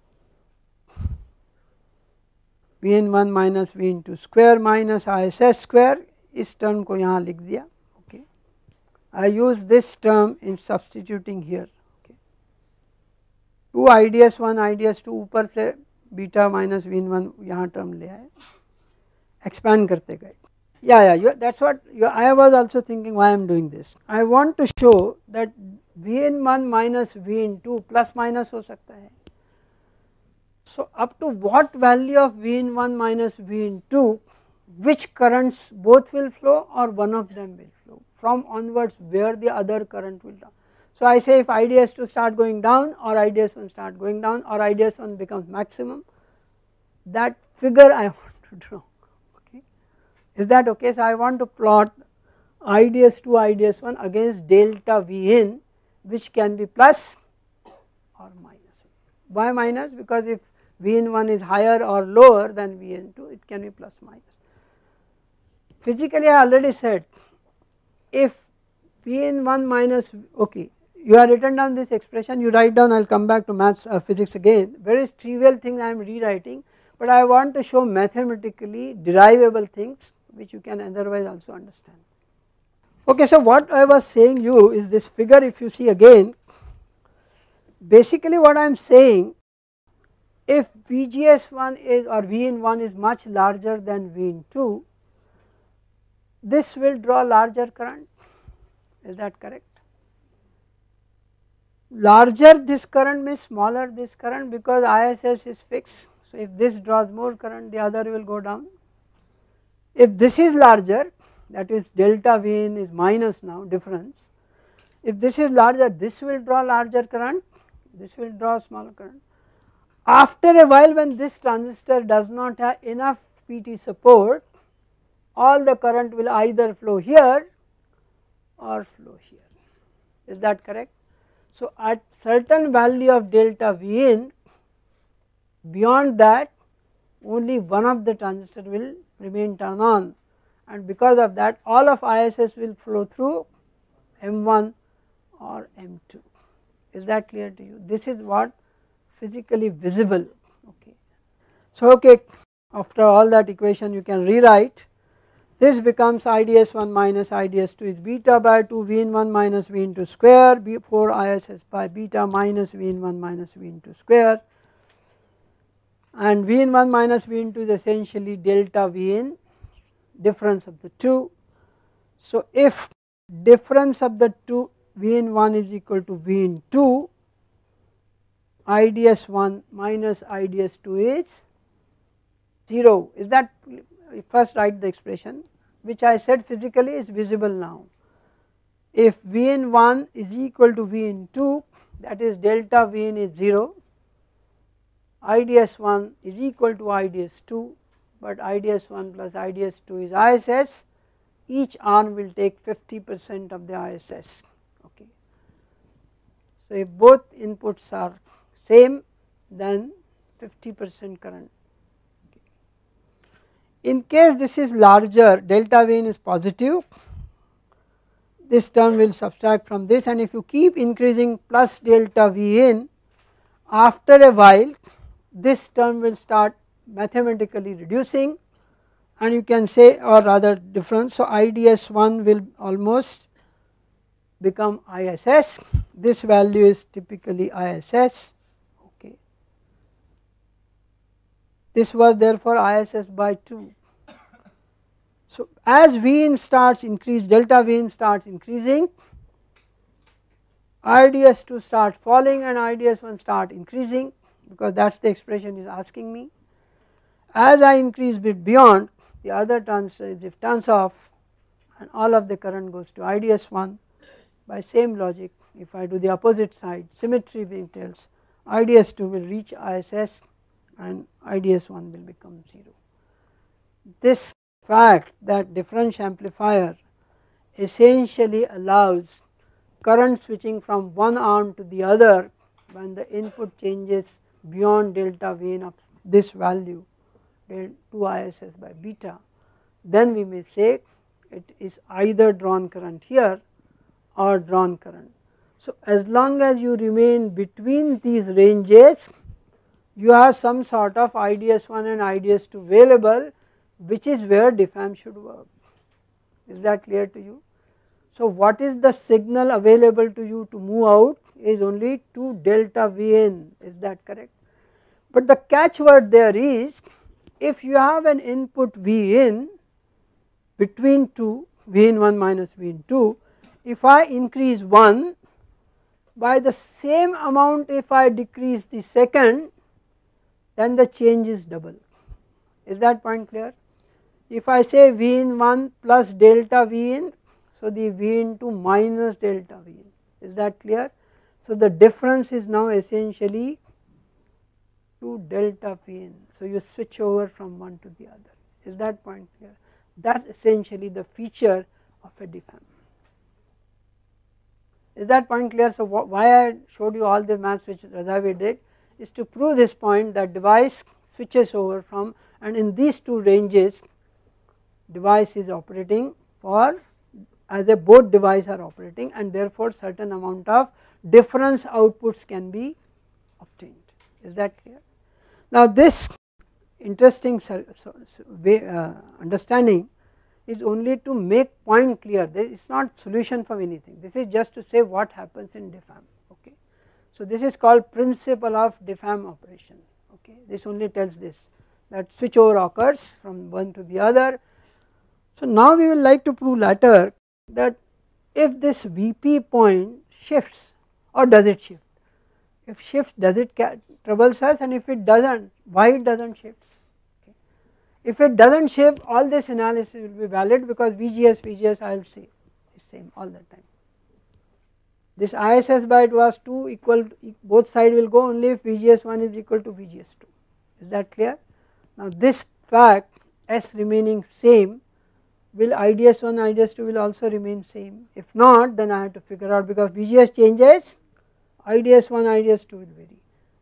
V in one minus V in two square minus I S S square, इस term को यहाँ लिख दिया, okay. I use this term in substituting here, okay. two I D S one I D S two ऊपर से beta minus V in one यहाँ term ले आए, expand करते गए. Yeah, yeah, you, that's what you, I was also thinking why I am doing this. I want to show that V in one minus V in two plus minus हो सकता है. So up to what value of V in one minus V in two, which currents both will flow or one of them will flow, from onwards where the other current will down. So I say if I D S two start going down or I D S one start going down or I D S one becomes maximum, that figure I want to draw, okay. Is that okay? So I want to plot I D S two I D S one against delta V in, which can be plus or minus. Why minus? Because if V in one is higher or lower than V in two, it can be plus minus. Physically I already said, if V in one minus, okay, you have written down this expression, you write down, I will come back to maths uh, physics again, very trivial thing I am rewriting, but I want to show mathematically derivable things which you can otherwise also understand. Okay, so what I was saying you is this figure, if you see again, basically what I am saying, if V G S one is or V in one is much larger than V in two, this will draw larger current, is that correct? Larger this current means smaller this current, because I S S is fixed. So if this draws more current, the other will go down. If this is larger, that is delta V in is minus now difference, if this is larger, this will draw larger current, this will draw smaller current. After a while, when this transistor does not have enough P T support, all the current will either flow here or flow here, is that correct? So at certain value of delta V in, beyond that only one of the transistor will remain turn on, and because of that all of I S S will flow through M one or M two. Is that clear to you? This is what physically visible. Okay. So okay, after all that equation you can rewrite. This becomes I D S one minus I D S two is beta by two V in one minus V in two square, B four I S S by beta minus V in one minus V in two square, and V in one minus V in two is essentially delta V in, difference of the two. So if difference of the two V in one is equal to V in two, I D S one minus I D S two is zero. Is that, first write the expression which I said physically is visible now. If V in one is equal to V in two, that is delta V in is zero, I D S one is equal to I D S two, but I D S one plus I D S two is I S S, each arm will take fifty percent of the I S S. Okay. So if both inputs are same, then fifty percent current. In case this is larger, delta V in is positive, this term will subtract from this, and if you keep increasing plus delta V in, after a while this term will start mathematically reducing, and you can say, or rather difference, so I D S one will almost become I S S, this value is typically I S S. Okay. This was therefore I S S by two. So as V in starts increase, delta V in starts increasing, I D S two start falling and I D S one start increasing, because that is the expression is asking me. As I increase bit beyond, the other transistor is if turns off and all of the current goes to I D S one. By same logic, if I do the opposite side, symmetry being tells I D S two will reach I S S and I D S one will become zero. This fact that difference amplifier essentially allows current switching from one arm to the other when the input changes beyond delta V in of this value, two I S S by beta, then we may say it is either drawn current here or drawn current. So as long as you remain between these ranges, you have some sort of I D S one and I D S two available, which is where diff amp should work. Is that clear to you? So what is the signal available to you to move out is only two delta V in, is that correct? But the catchword there is, if you have an input V in between two, V in one minus V in two, if I increase one, by the same amount if I decrease the second, then the change is double. Is that point clear? If I say V in one plus delta V in, so the V in two minus delta V in, is that clear? So the difference is now essentially two delta V in, so you switch over from one to the other. Is that point clear? That is essentially the feature of a diff amp. Is that point clear? So why I showed you all the maths which Radhavi did is to prove this point that device switches over from, and in these two ranges device is operating for, as a both device are operating, and therefore certain amount of difference outputs can be obtained. Is that clear? Now this interesting way, uh, understanding is only to make point clear. It is not solution from anything, this is just to say what happens in diff amp. Okay. So this is called principle of diff amp operation. Okay. This only tells this, that switchover occurs from one to the other. So now we will like to prove later that if this V P point shifts, or does it shift? If shifts, does it troubles us, and if it does not, why it does not shift? Okay. If it does not shift, all this analysis will be valid, because V G S, V G S I will say is same all the time. This I S S by it was two equal, both side will go only if V G S one is equal to V G S two. Is that clear? Now this fact S remaining same, will I D S one, I D S two will also remain same. If not, then I have to figure out, because V G S changes, I D S one, I D S two will vary.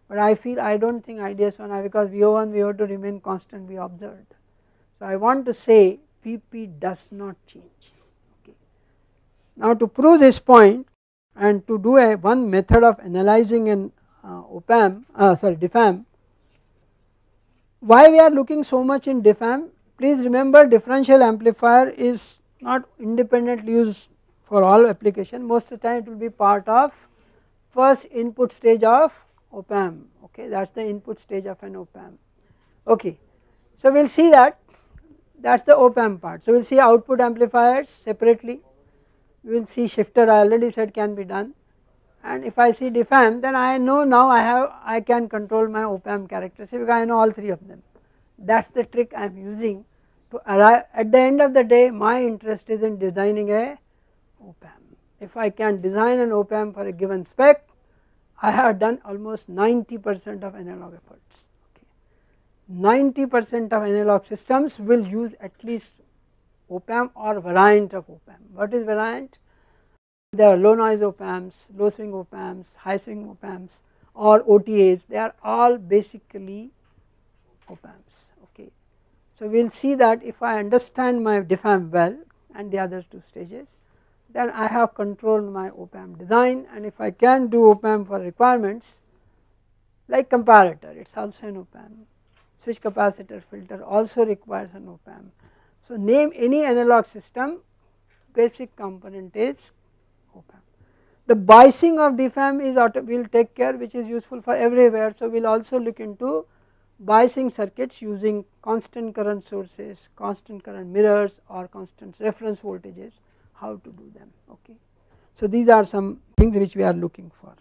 but I feel I do not think I D S one because V O one V O two remain constant we observed. So I want to say V P does not change. Okay. Now to prove this point and to do a one method of analyzing an uh, op-amp, uh, sorry DIFAM, why we are looking so much in DIFAM? Please remember differential amplifier is not independently used for all application, most of the time it will be part of first input stage of op-amp, okay, that is the input stage of an op-amp. Okay. So we will see that, that is the op-amp part. So we will see output amplifiers separately, we will see shifter I already said can be done, and if I see DIFAM then I know now I have I can control my op-amp characteristic because I know all three of them. That is the trick I am using to arrive. At the end of the day my interest is in designing a op-amp. If I can design an op-amp for a given spec, I have done almost ninety percent of analog efforts. Okay. ninety percent of analog systems will use at least op-amp or variant of op-amp. What is variant? There are low noise op-amps, low swing op-amps, high swing op-amps or O T As, they are all basically op-amps. Okay. So we will see that if I understand my DIFAM well and the other two stages, then I have controlled my op-amp design, and if I can do op-amp for requirements like comparator, it is also an op-amp, switch capacitor filter also requires an op-amp. So name any analog system, basic component is op-amp. The biasing of DIFAM is auto, we will take care, which is useful for everywhere. So we will also look into biasing circuits using constant current sources, constant current mirrors or constant reference voltages, how to do them. Okay. So these are some things which we are looking for.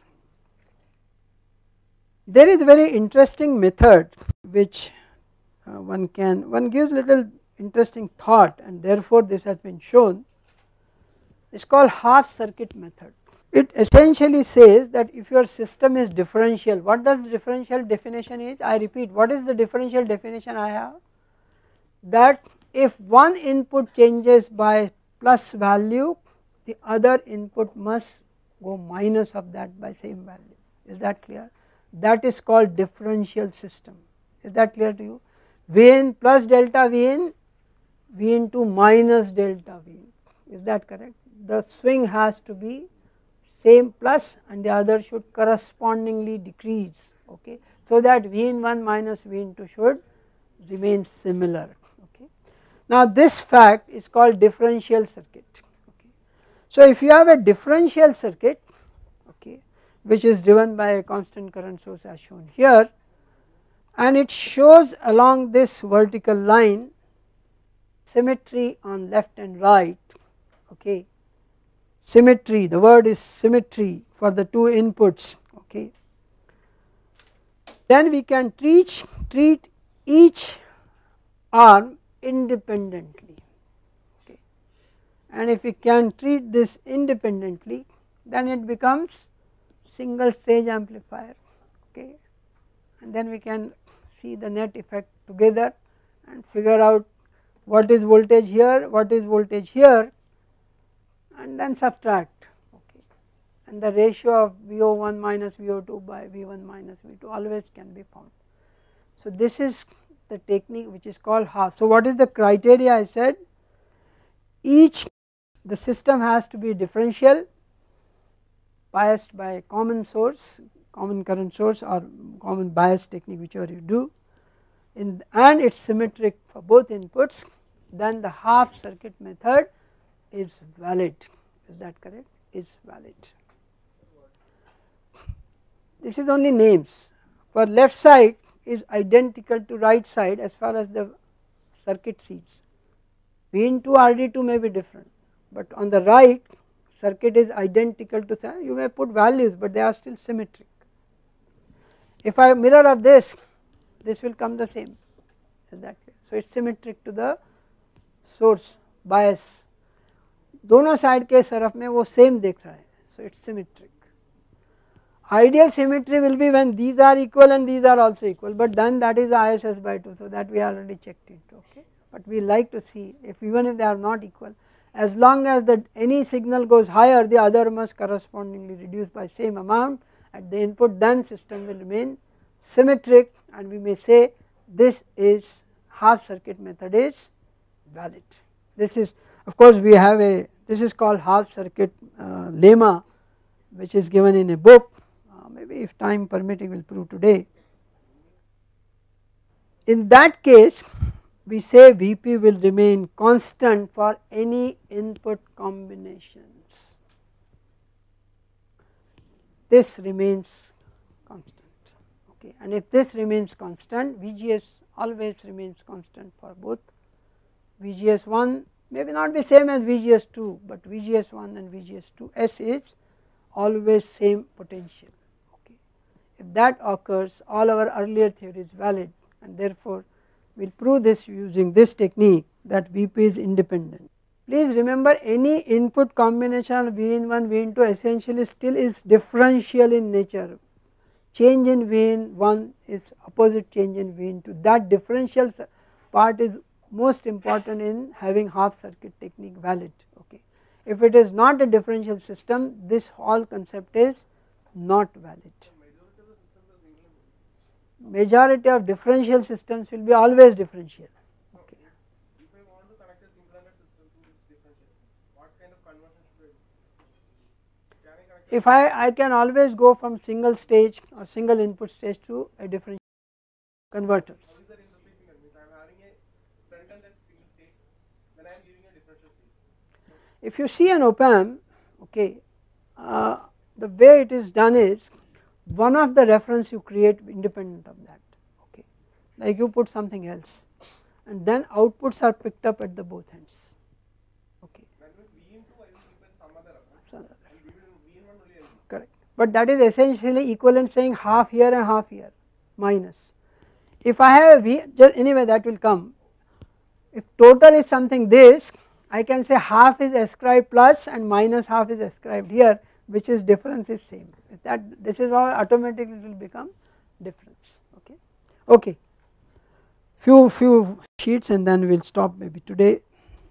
There is a very interesting method which uh, one can, one gives little interesting thought, and therefore this has been shown. It is called half circuit method. It essentially says that if your system is differential, what does differential definition is? I repeat, what is the differential definition I have? That if one input changes by plus value, the other input must go minus of that by same value. Is that clear? That is called differential system. Is that clear to you? V in plus delta V in, V into minus delta V in. Is that correct? The swing has to be same plus and the other should correspondingly decrease, okay, so that V in one minus V in two should remain similar. Okay. Now this fact is called differential circuit. Okay. So if you have a differential circuit, okay, which is driven by a constant current source as shown here, and it shows along this vertical line symmetry on left and right, okay, symmetry, the word is symmetry for the two inputs, okay, then we can treat, treat each arm independently, okay, and if we can treat this independently, then it becomes single stage amplifier, okay, and then we can see the net effect together and figure out what is voltage here, what is voltage here, and then subtract, okay, and the ratio of V O one minus V O two by V one minus V two always can be found. So this is the technique which is called half. So what is the criteria? I said each, the system has to be differential, biased by a common source, common current source or common bias technique, whichever you do, in, and it is symmetric for both inputs, then the half circuit method is valid. Is that correct? Is valid. This is only names. For left side is identical to right side as far as the circuit sees. V in two R D two may be different, but on the right circuit is identical to, you may put values but they are still symmetric. If I mirror of this, this will come the same. Is that clear? So it is symmetric to the source bias. दोनों side के तरफ में वो same देख रहा है, so it's symmetric. Ideal symmetry will be when these are equal and these are also equal, but then that is I S S by two, so that we already checked into, okay. But we like to see if even if they are not equal, as long as that any signal goes higher, the other must correspondingly reduce by same amount at the input, then system will remain symmetric, and we may say this is half circuit method is valid. This is, of course, we have a, this is called half circuit uh, lemma, which is given in a book, uh, maybe if time permitting we will prove today. In that case we say V P will remain constant for any input combinations, this remains constant, okay. And if this remains constant, V G S always remains constant for both V G S one, maybe not be same as V G S two, but V G S one and V G S two, S is always same potential, okay. If that occurs, all our earlier theory is valid, and therefore we will prove this using this technique that V P is independent. Please remember, any input combination of V in one, V in two essentially still is differential in nature. Change in V in one is opposite change in V in two, that differential part is most important in having half circuit technique valid, okay. If it is not a differential system, this whole concept is not valid. Majority of differential systems will be always differential, okay. If I want to connect a single system to its differential, what kind of conversion should I do? Can I connect? If I, I can always go from single stage or single input stage to a differential converters. How is that interfacing? Means I am having a front end at single stage, then I am giving a differential stage. If you see an op amp, okay, uh, the way it is done is, one of the reference you create independent of that, okay, like you put something else and then outputs are picked up at the both ends, okay. That means V in two I will keep as some other reference, Some other and V in one only I will keep. Correct, but that is essentially equivalent saying half here and half here minus. If I have a V, just anyway that will come, if total is something this, I can say half is ascribed plus and minus half is ascribed here, which is difference is same. If that, this is how automatically it will become difference, okay. Okay, few few sheets and then we will stop maybe today.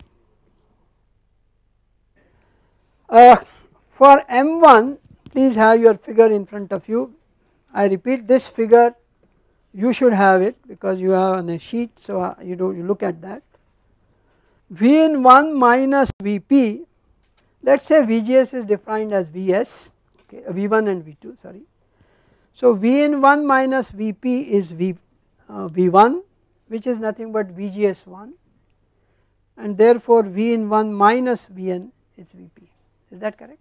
Uh, for M one, please have your figure in front of you. I repeat, this figure you should have it because you have on a sheet, so uh, you do you look at that. V in one minus V P, let us say V G S is defined as V S, okay, V one and V two, sorry. So V in one minus V P is V, uh, V one, which is nothing but V G S one, and therefore V in one minus V N is V P, is that correct?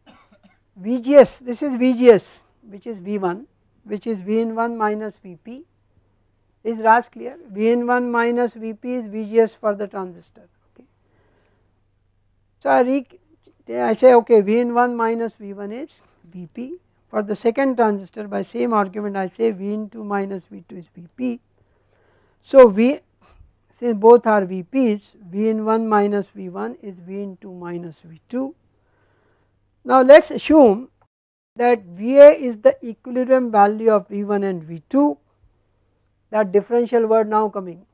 V G S, this is V G S which is V one, which is V in one minus V P, is Raj clear? V in one minus V P is V G S for the transistor, okay. So I, re I say okay, V in one minus V one is V P, for the second transistor by same argument I say V in two minus V two is V P. So V, since both are V Ps, V in one minus V one is V in two minus V two. Now let us assume that V A is the equilibrium value of V one and V two, that differential word now coming,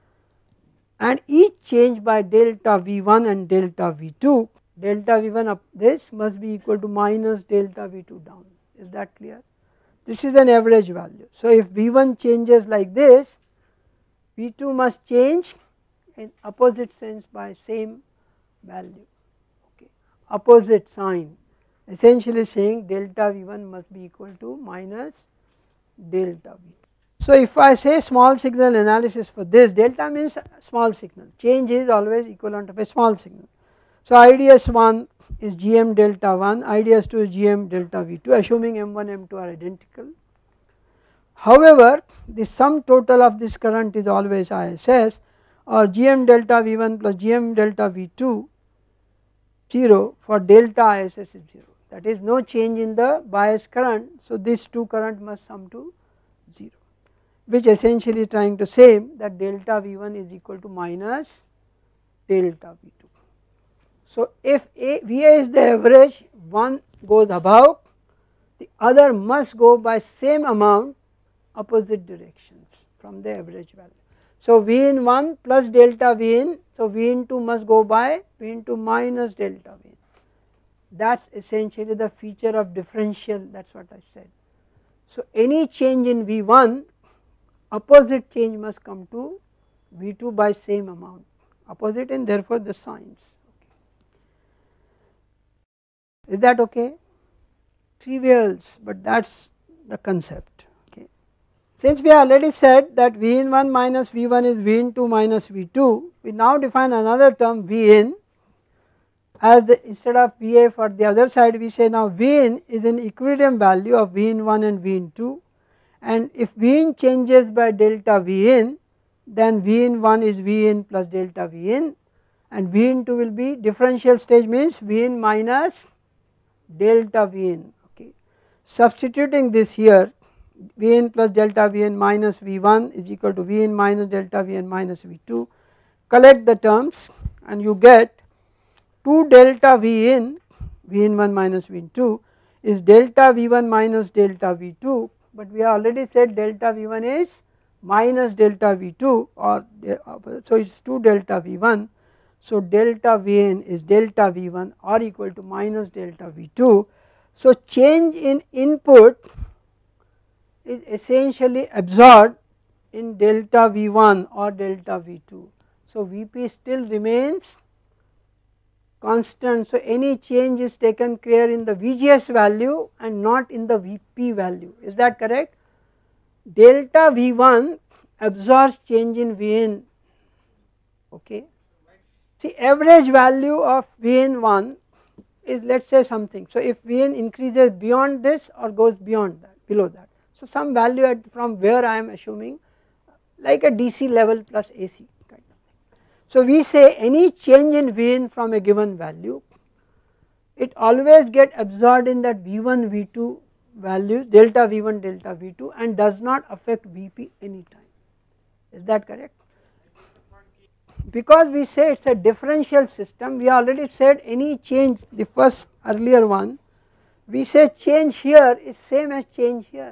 and each change by delta V one and delta V two, delta V one up this must be equal to minus delta V two down, is that clear? This is an average value. So if V one changes like this, V two must change in opposite sense by same value, okay, opposite sign, essentially saying delta V one must be equal to minus delta V two. So if I say small signal analysis for this, delta means small signal, change is always equivalent of a small signal. So I D S one is G M delta one, I D S two is G M delta V two, assuming M one M two are identical. However, the sum total of this current is always I S S, or G M delta V one plus G M delta V two zero, for delta I S S is zero, that is no change in the bias current. So these two current must sum to zero, which essentially trying to say that delta V one is equal to minus delta V two. So if A, V A is the average, one goes above, the other must go by same amount opposite directions from the average value. So V in one plus delta V in, so V in two must go by V in two minus delta V in. That is essentially the feature of differential, that is what I said. So any change in V one, opposite change must come to V two by same amount, opposite and therefore the signs. Okay. Is that okay? Trivials, but that is the concept. Okay. Since we already said that V in one minus V one is V in two minus V two, we now define another term V in, as the instead of V A for the other side we say now V in is an equilibrium value of V in one and V in two, and if V in changes by delta V in, then V in one is V in plus delta V in, and V in two will be differential stage, means V in minus delta V in. Okay. Substituting this here, V in plus delta V in minus V one is equal to V in minus delta V in minus V two, collect the terms and you get two delta V in, V in one minus V in two is delta V one minus delta V two, but we already said delta V one is minus delta V two, or so it is two delta V one. So delta V in is delta V one or equal to minus delta V two. So change in input is essentially absorbed in delta V one or delta V two. So V P still remains constant. So any change is taken care in the V G S value and not in the V P value. Is that correct? Delta V one absorbs change in V in. Okay. See, average value of V in one is, let us say something. So if V in increases beyond this or goes beyond that, below that. So some value at from where I am assuming, like a D C level plus A C kind of thing. So we say any change in V in from a given value, it always get absorbed in that V one V two values, delta V one delta V two, and does not affect V P any time. Is that correct? Because we say it is a differential system, we already said any change, the first earlier one, we say change here is same as change here.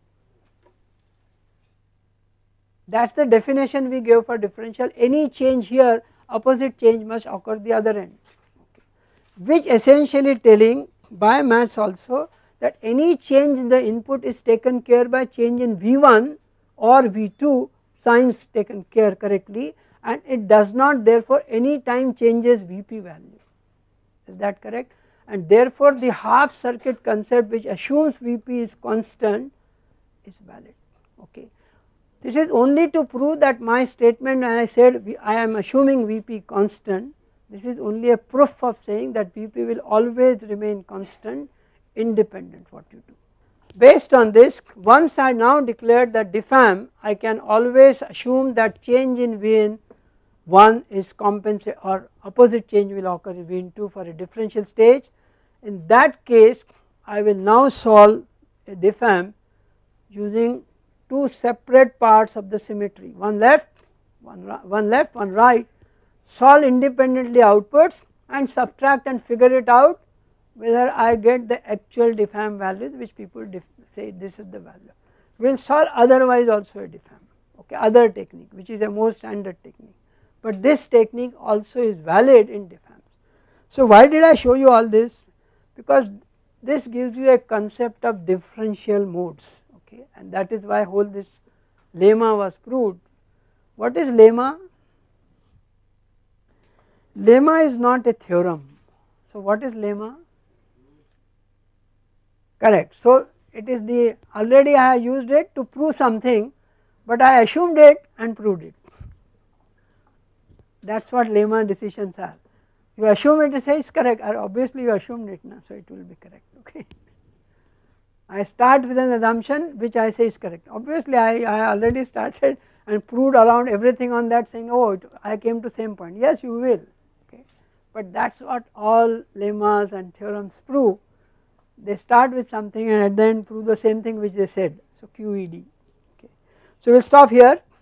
That is the definition we gave for differential. Any change here, opposite change must occur the other end, okay. Which essentially telling by maths also that any change in the input is taken care by change in V one or V two, signs taken care correctly, and it does not therefore any time changes V P value. Is that correct? And therefore the half circuit concept, which assumes V P is constant, is valid. Okay. This is only to prove that my statement when I said we, I am assuming V P constant, this is only a proof of saying that V P will always remain constant independent what you do. Based on this, once I now declared that diffam, I can always assume that change in V in one is compensate or opposite change will occur in V in two for a differential stage. In that case, I will now solve a diffam using two separate parts of the symmetry, one left, one, one left, one right, solve independently outputs and subtract and figure it out whether I get the actual diffam values which people say this is the value. We will solve otherwise also a diffam, okay, other technique which is a more standard technique, but this technique also is valid in diffams. So why did I show you all this? Because this gives you a concept of differential modes, okay, and that is why whole this lemma was proved. What is lemma? Lemma is not a theorem. So what is lemma? Correct. So it is the, already I have used it to prove something, but I assumed it and proved it. That is what lemma decisions are. You assume it to say it is correct, or obviously you assumed it now, so it will be correct, okay. I start with an assumption which I say is correct. Obviously I, I already started and proved around everything on that, saying oh it, I came to same point. Yes, you will, okay, but that is what all lemmas and theorems prove. They start with something and at the end prove the same thing which they said. So Q E D. Okay. So we will stop here.